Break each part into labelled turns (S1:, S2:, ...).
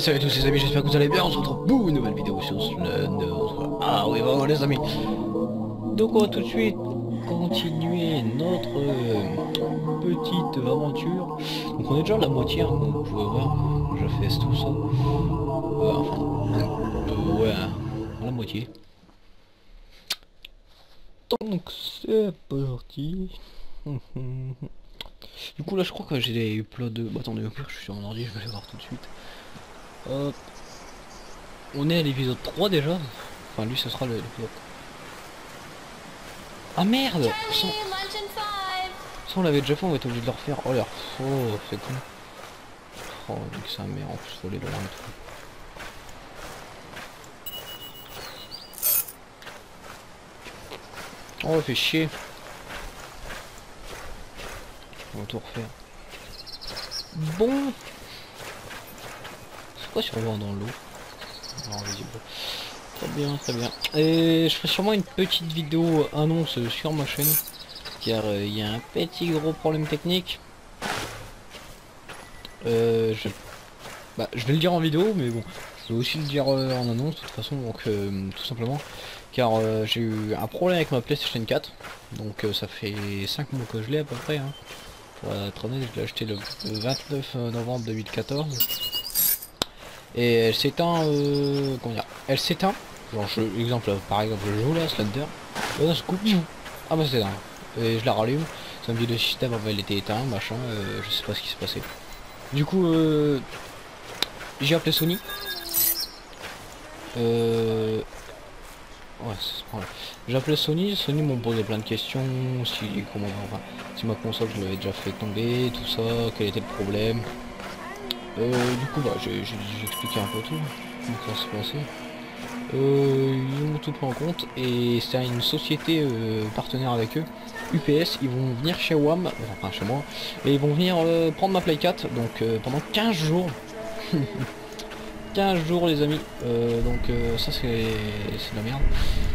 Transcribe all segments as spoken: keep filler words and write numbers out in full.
S1: salut à tous les amis, j'espère que vous allez bien, on se retrouve pour une nouvelle vidéo sur le nôtre. Ah oui, bon les amis. Donc on va tout de suite continuer notre euh, petite aventure. Donc on est déjà à la moitié, hein, comme vous pouvez voir. Je fais tout ça. Euh, enfin, euh, ouais, à la moitié. Donc c'est parti. Du coup là je crois que j'ai des plots de... Bah, attendez, au pire je suis sur mon ordi, je vais aller voir tout de suite. Hop. On est à l'épisode trois déjà. Enfin lui ce sera l'épisode. Ah merde, ça, ça on l'avait déjà fait, on va être obligé de le refaire. Oh l'air faux, c'est con. Oh nique sa mère, en plus faut aller loin et tout. Oh fait chier. On va tout refaire. Bon. C'est quoi si on va dans l'eau? Non, vas-y, bon. Très bien, très bien. Et je ferai sûrement une petite vidéo annonce sur ma chaîne. Car il euh, y a un petit gros problème technique. Euh, je... Bah, je vais le dire en vidéo, mais bon, je vais aussi le dire euh, en annonce de toute façon, donc euh, tout simplement. Car euh, j'ai eu un problème avec ma PlayStation quatre. Donc euh, ça fait cinq mois que je l'ai à peu près. Hein. Pour être honnête, je l'ai acheté le vingt-neuf novembre deux mille quatorze. Et elle s'éteint, euh, comment dire, elle s'éteint. Genre, je, exemple, par exemple, je joue là, Slender. Et là, je coupe. Ah bah c'est dingue. Et je la rallume. Ça me dit le système avait été éteint, machin. Euh, je sais pas ce qui s'est passé. Du coup, euh, j'ai appelé Sony. Euh, ouais, c'est pas grave. J'ai appelé Sony. Sony m'ont posé plein de questions. Si, comment, enfin, si ma console je l'avais déjà fait tomber, tout ça, quel était le problème. Euh, du coup, bah, j'ai expliqué un peu tout, comment ça se passait. Euh, ils ont tout pris en compte et c'est une société euh, partenaire avec eux, U P S. Ils vont venir chez W A M, enfin chez moi, et ils vont venir euh, prendre ma Play quatre, donc euh, pendant quinze jours. quinze jours les amis, euh, donc euh, ça c'est de la merde.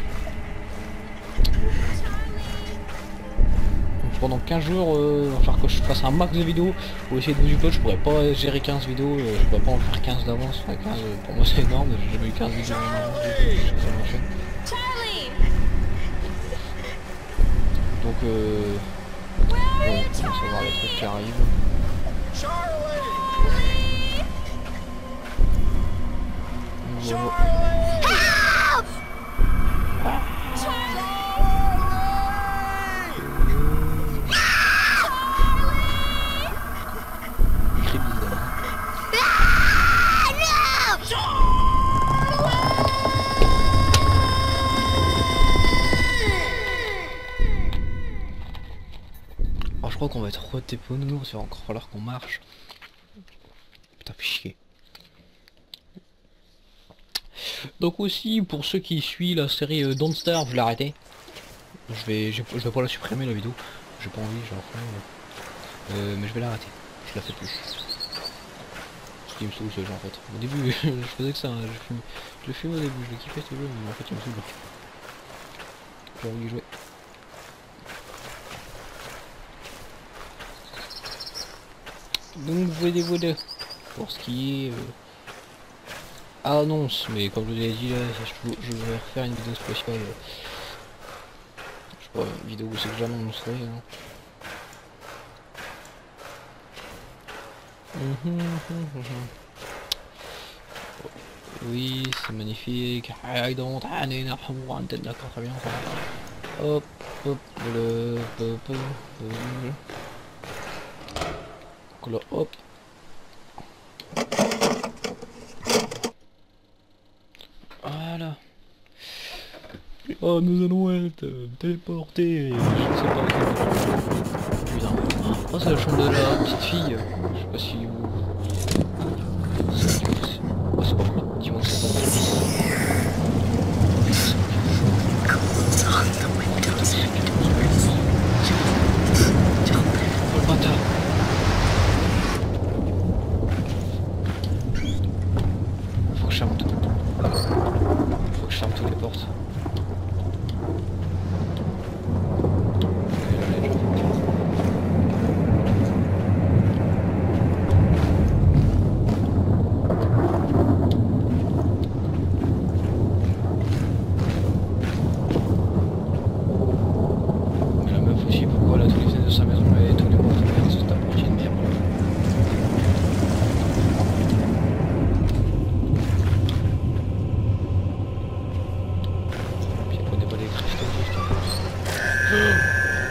S1: Pendant quinze jours, euh, il va falloir que je fasse un max de vidéos pour essayer de vous upload. Je pourrais pas gérer quinze vidéos, euh, je pourrais pas en faire quinze d'avance. Enfin, quinze, euh, pour moi c'est énorme, j'ai jamais eu quinze vidéos en avance sur ma chaîne. Donc euh, bon, on commence à voir les trucs qui arrivent. Bon, je crois qu'on va être retéponnés, c'est encore falloir qu'on marche. Putain, fait chier. Donc aussi, pour ceux qui suivent la série euh, Don't Starve, je l'ai arrêté. Je vais, je vais pas la supprimer la vidéo. J'ai pas envie, j'ai enfin. Euh, mais je vais l'arrêter. Je la fais plus. Ce qui me saoule ce jeu en fait. Au début, je faisais que ça. Hein. Je, fume, je le fume au début, je le kiffais ce jeu, mais en fait il me saoule. J'ai envie de jouer. Donc voilà voilà pour ce qui est euh, annonce, mais comme je vous l'ai dit là, je, je vais refaire une vidéo spéciale. Euh, je sais pas, une vidéo où c'est que j'annoncerai. Hein. Mmh, mmh, mmh. Oui, c'est magnifique. I don't d'accord, très bien. Hop, hop, le, hop, hop, hop. Hop. Voilà. Oh, nous allons être déportés. Je ne sais pas. Putain. Oh, c'est la chambre de la petite fille. Je sais pas si vous... Oh, c'est pas quoi. Dis-moi que c'est pas oh, le bâtard. Faut que je ferme tout. Faut que je ferme toutes les portes. de sa maison et tous les portes ouvertes, c'est un portier de merde. Puis on n'est pas d'électricité juste en plus.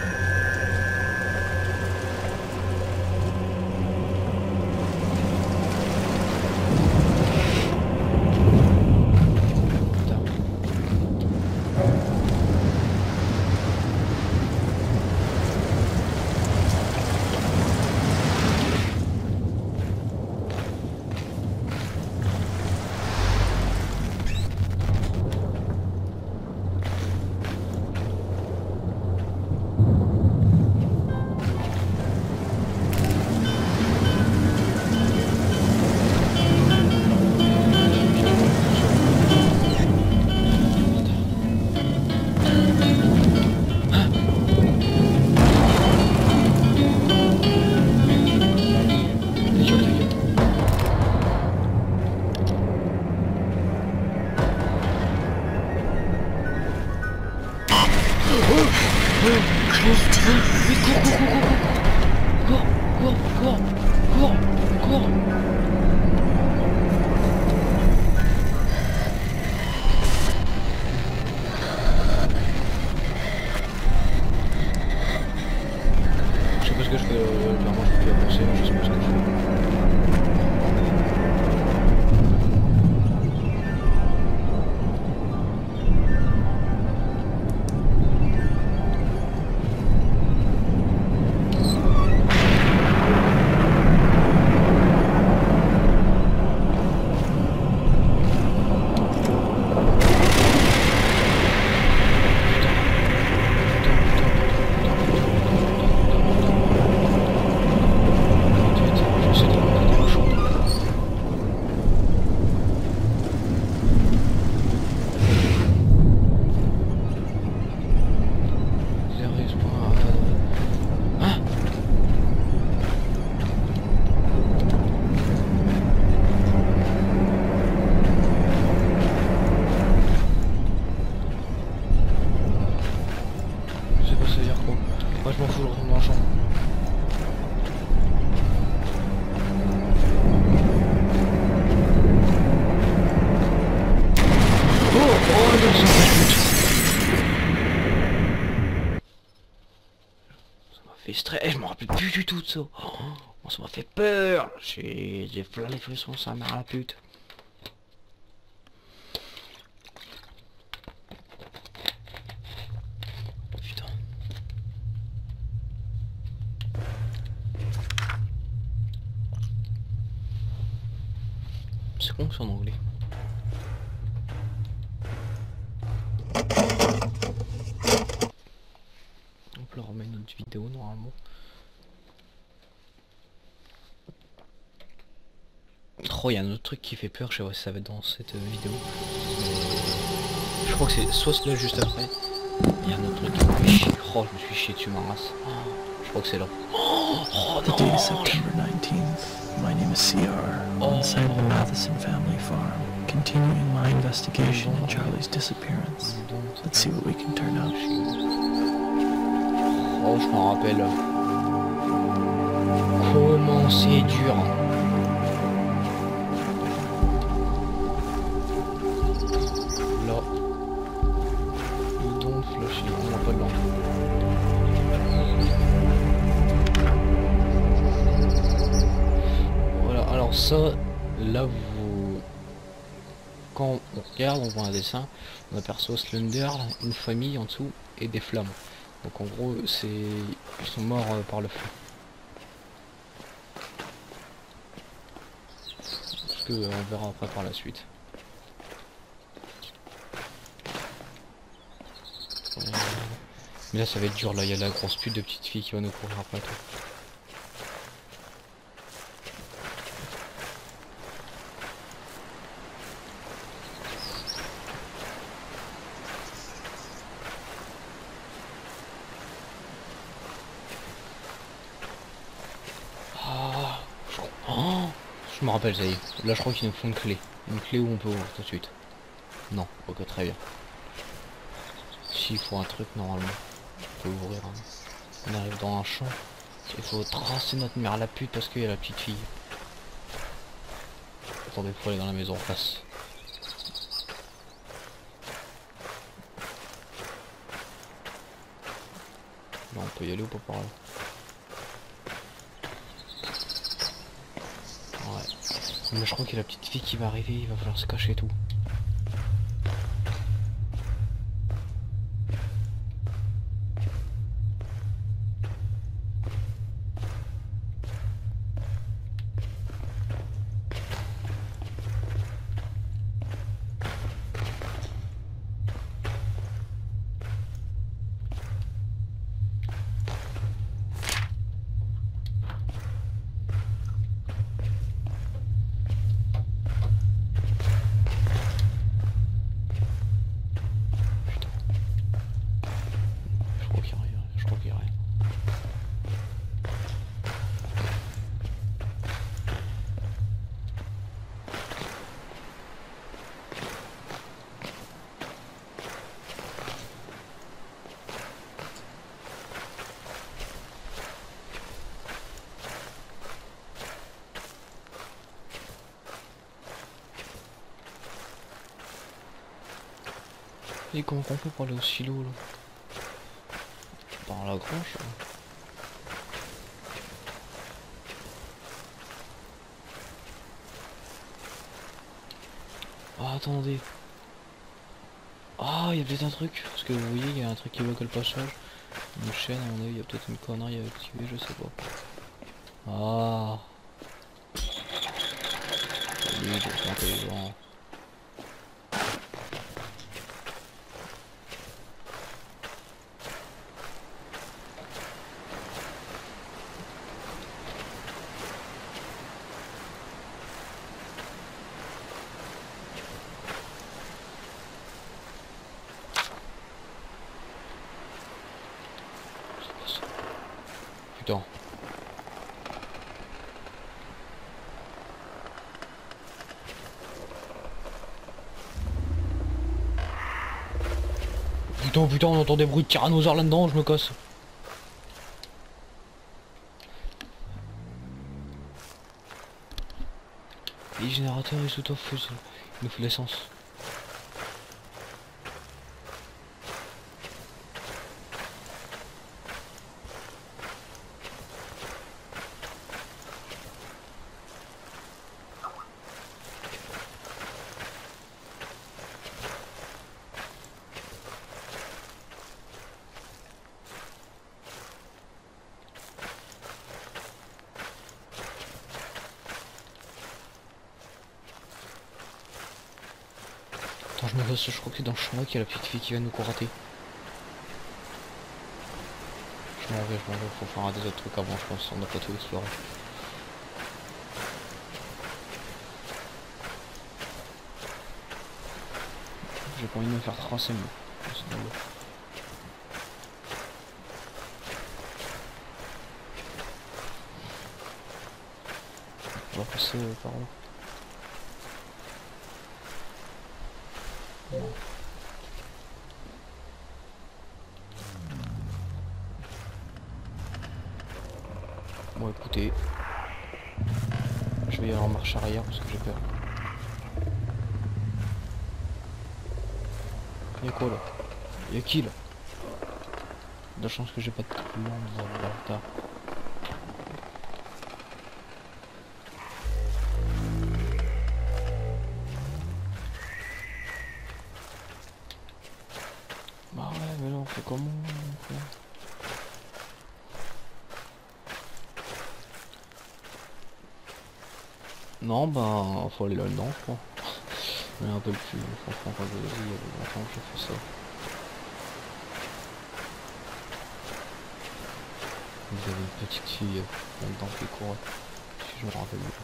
S1: Je me rappelle plus du tout de ça. Oh, ça m'a fait peur. J'ai plein les frissons, ça m'a la pute. Putain. C'est con que c'est en anglais. On peut remettre notre vidéo normalement. Oh, il y a un autre truc qui fait peur, je sais pas si ça va être dans cette euh, vidéo. Je crois que c'est soit cela juste après. Il y a un autre truc qui me fait chier. Oh, je me suis chié dessus ma race. Oh, je crois que c'est là. Oh, oh non.
S2: Today, September nineteenth. My name is C R, on site of the Matheson family farm, continuing my investigation in Charlie's disappearance. Let's see what we can turn up.
S1: Oh, je m'en rappelle. Comment c'est dur. Là. Le don flashy, on n'a pas de lampe. Voilà, alors ça, là vous... Quand on regarde, on voit un dessin, on aperçoit Slender, une famille en dessous et des flammes. Donc en gros, c'est ils sont morts euh, par le feu. Ce que euh, on verra après par la suite. Euh, Mais là ça va être dur, là il y a la grosse pute de petite fille qui va nous courir après tout. Je me rappelle, ça y est. Là, je crois qu'il nous faut une clé. Une clé où on peut ouvrir tout de suite. Non, ok, très bien. S'il faut un truc, normalement, on peut ouvrir. Hein. On arrive dans un champ. Il faut tracer notre mère à la pute parce qu'il y a la petite fille. Attendez, faut aller dans la maison en face. Là on peut y aller ou pas par là? Ouais. Mais je crois qu'il y a la petite fille qui va arriver, il va falloir se cacher et tout. Et comment on fait pour aller au silo là? Par la grange là. Ah attendez. Ah il y a peut-être un truc. Parce que vous voyez il y a un truc qui bloque le passage. Une chaîne à mon avis il y a peut-être une connerie à activer, je sais pas. Ah. Lui il est intelligent. Putain. Putain, putain, on entend des bruits de tyrannosaures là-dedans, je me casse. Les générateurs ils s'auto-fusent. Il nous faut de l'essence. Attends, je me vois, je crois que c'est dans le champ là qu'il y a la petite fille qui va nous courater. Je m'en vais, je m'en vais, faut faire un des autres trucs avant, je pense, on n'a pas tout exploré. J'ai pas envie de me faire tracer, mais c'est dans l'eau. On va passer euh, par là. Non. Bon écoutez, je vais y aller en marche arrière parce que j'ai peur. Y'a quoi là? Y'a qui là? De la chance que j'ai pas de plan dans le retard. Bah ouais mais là on fait comment on fait... Non bah faut aller là-dedans je crois. Mais un peu le cul, franchement quand je dis il y a longtemps que j'ai fait ça. Vous avez une petite fille là-dedans qui court, si je me rappelle bien.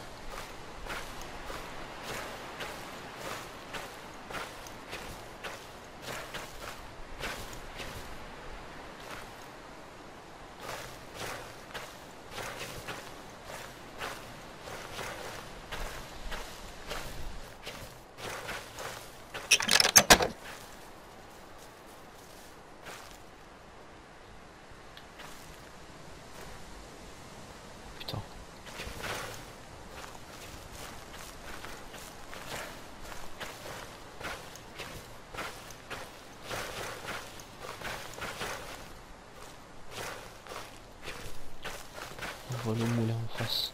S1: vois le moulin en face.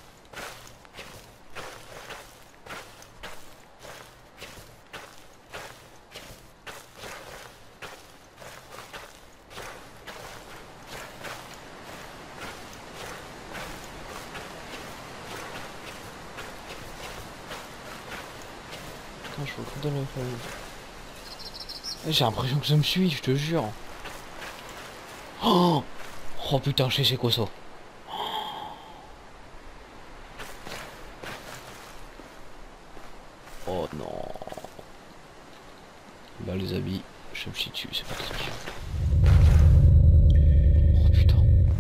S1: Putain, je vois que dans la feuille. J'ai l'impression que ça me suit, je te jure. Oh, oh putain, je sais c'est quoi ça. Oh non. Là les habits, je me situe, c'est pas truc. Oh putain.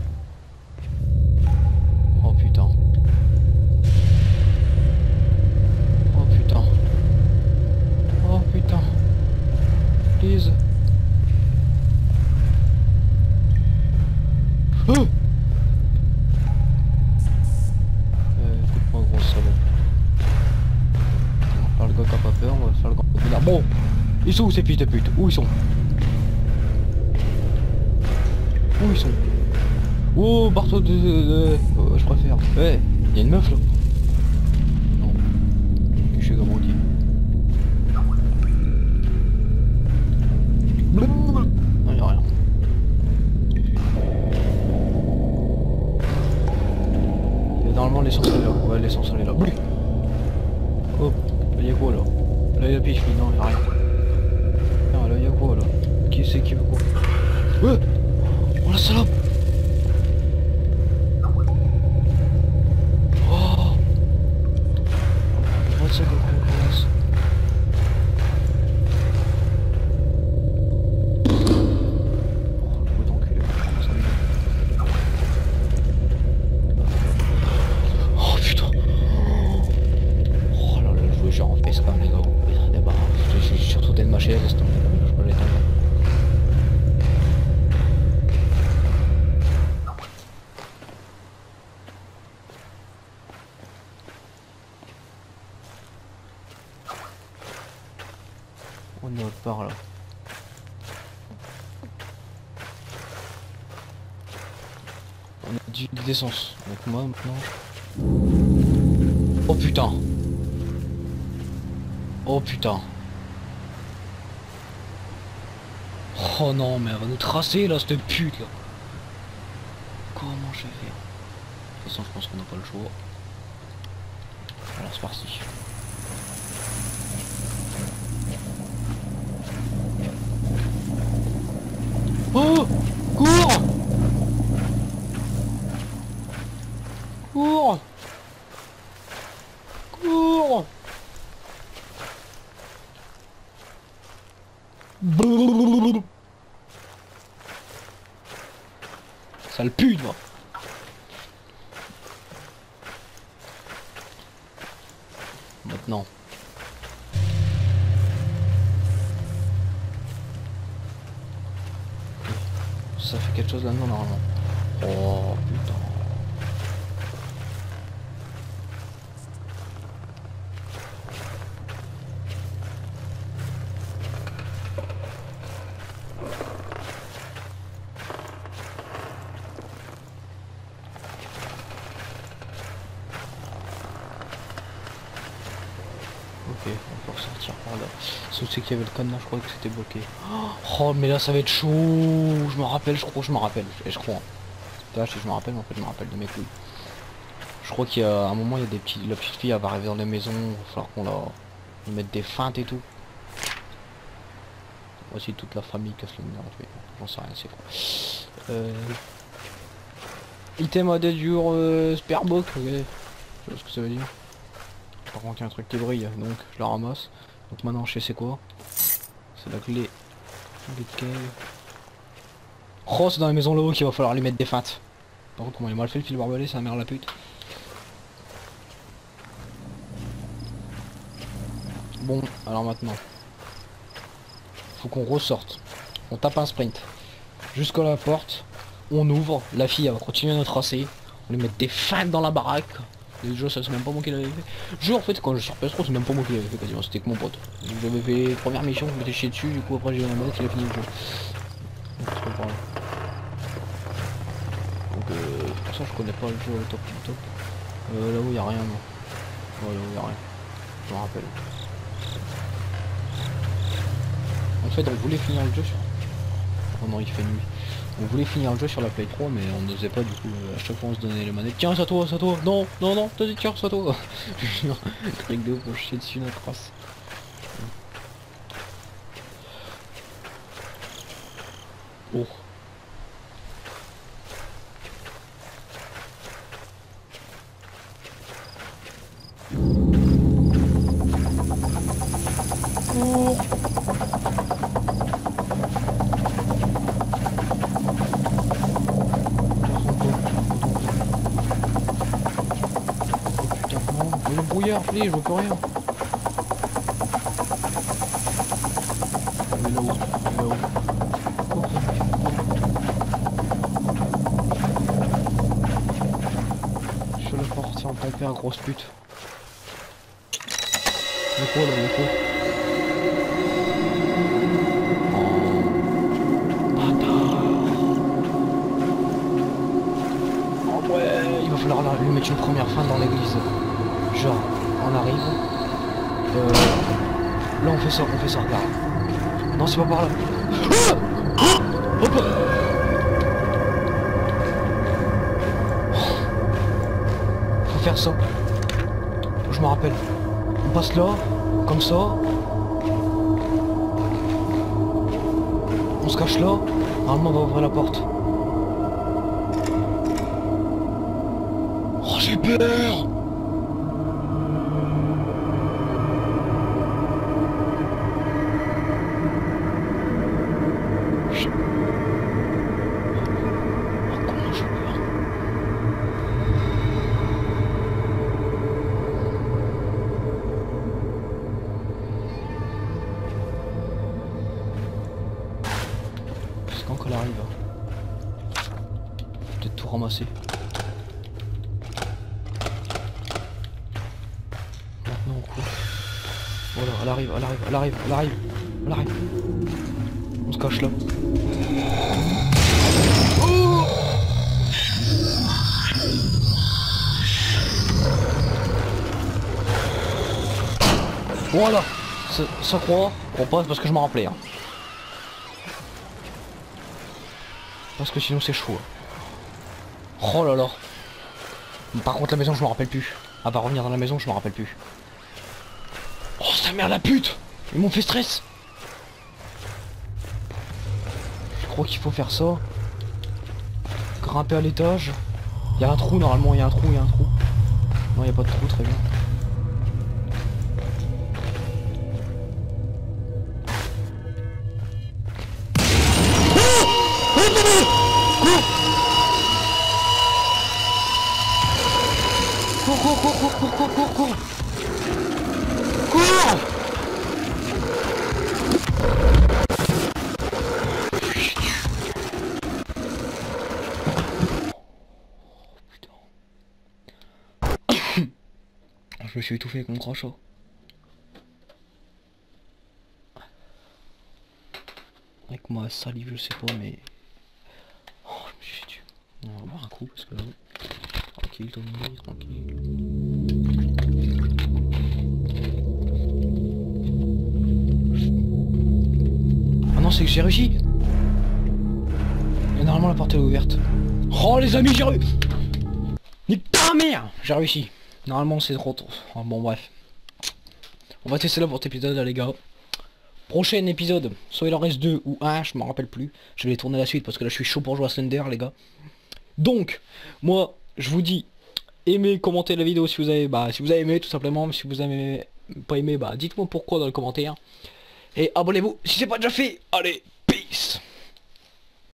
S1: Oh putain. Oh putain. Oh putain. Please. Oh euh, écoute-moi gros salaud. On va faire le gars qui a pas peur, on va faire le grand pinard. Bon, ils sont où ces fils de pute? Où ils sont? Où ils sont? Oh, barreau de... de, de... Oh, je préfère. Ouais, il y a une meuf là. Non. Je suis comment dit. Non, y'a rien. Normalement l'essence elle est là. Ouais, l'essence elle est là. Hop, là y'a quoi là? Là y'a piche, non y'a rien. Non, là y'a quoi là? Qui c'est qui veut quoi? Ouais. Oh la salope. Oh. vingt secondes qu'on commence. On est autre part là. On a du d'essence. Donc moi maintenant. Oh putain. Oh putain. Oh non mais elle va nous tracer là cette pute là. Comment je vais faire? De toute façon je pense qu'on n'a pas le choix. Alors c'est parti. Oh! Cours! Cours! Cours! Ça le pue, moi. Maintenant. Ça fait quelque chose là-dedans normalement. Oh putain. Ok, on peut ressortir par là. Sauf c'est qu'il y avait le cadenas, je crois que c'était bloqué. Oh mais là ça va être chaud. Je me rappelle, je crois, je me rappelle. Et je crois. Là, je me rappelle, mais en fait je me rappelle de mes couilles. Je crois qu'il y a un moment, il y a des petits. La petite fille elle va arriver dans la maison, il va falloir qu'on la lui mette des feintes et tout. Voici toute la famille casse le mur, j'en sais rien, c'est quoi. Euh... Item à déduire euh, Sperbox, ok. Je sais ce que ça veut dire. Par contre il y a un truc qui brille, donc je la ramasse. Donc maintenant je sais c'est quoi. C'est la clé. Lequel. Oh c'est dans la maison là-haut qu'il va falloir lui mettre des feintes. Par contre comment il a mal fait le fil barbelé, ça mère la pute. Bon, alors maintenant. Faut qu'on ressorte. On tape un sprint. Jusqu'à la porte. On ouvre. La fille elle va continuer à nous tracer. On lui met des feintes dans la baraque. Déjà ça c'est même pas moi qui l'avais fait. Je en fait quand je suis sur P S trois c'est même pas moi qui l'avais fait quasiment. C'était que mon pote. J'avais fait première mission, je m'étais chié dessus. Du coup après j'ai eu la manette, il a fini le jeu. Donc, Donc euh, pour ça je connais pas le jeu au top du top. Euh, là où il y a rien, non. Ouais, là où il y a rien. Je me rappelle. En fait on voulait finir le jeu sur... Oh non, il fait nuit. On voulait finir le jeu sur la Play trois mais on n'osait pas, du coup euh, à chaque fois on se donnait les manettes. Tiens, ça toi, ça toi, non, non, non, vas-y, tiens, ça toi. Truc de ouf pour chier dessus notre race. Oh. Oh. Le brouillard, je je vois plus rien. Il est là-haut, il est là-haut. Je suis la porte, c'est en ton père, grosse pute. Le quoi là, le quoi? Oh. Bâtard. Oh ouais, il va falloir là, lui mettre une première fin dans l'église. Genre, on arrive. Euh, là on fait ça, on fait ça, regarde. Non, c'est pas par là. Ah, hop. Faut faire ça. Je me rappelle. On passe là, comme ça. On se cache là. Normalement on va ouvrir la porte. Oh, j'ai peur. Quand qu'elle arrive, hein. Peut-être tout ramasser. Maintenant on court. Voilà, elle arrive, elle arrive, elle arrive, elle arrive, elle arrive. On se cache là. Oh, voilà. Ça, ça croit, on passe parce que je m'en rappelais. Hein. Parce que sinon c'est chaud. Oh là là. Par contre la maison je me rappelle plus. Elle va revenir dans la maison, je me rappelle plus. Oh sa mère la pute. Ils m'ont fait stress. Je crois qu'il faut faire ça. Grimper à l'étage. Il y a un trou normalement, il y a un trou, il y a un trou. Non, il n'y a pas de trou, très bien. Cours, cours, cours, cours, cours, cours, cours, cours. Cours. Je me suis étouffé avec mon crachat. Avec ma salive, je sais pas, mais... Oh, je me suis tué. On va boire un coup, parce que... Tranquille, Tommy, tranquille. Ah non, c'est que j'ai réussi. Et normalement, la porte est ouverte. Oh, les amis, j'ai réussi. Nique ta mère. J'ai réussi. Normalement c'est trop tôt. Oh, bon bref. On va tester là pour cet épisode là les gars. Prochain épisode, soit il en reste deux ou un, je m'en rappelle plus. Je vais tourner la suite parce que là je suis chaud pour jouer à Slender les gars. Donc, moi je vous dis, aimez, commentez la vidéo si vous avez bah si vous avez aimé tout simplement. Si vous avez pas aimé, bah dites-moi pourquoi dans les commentaires. Et abonnez-vous si c'est pas déjà fait. Allez, peace.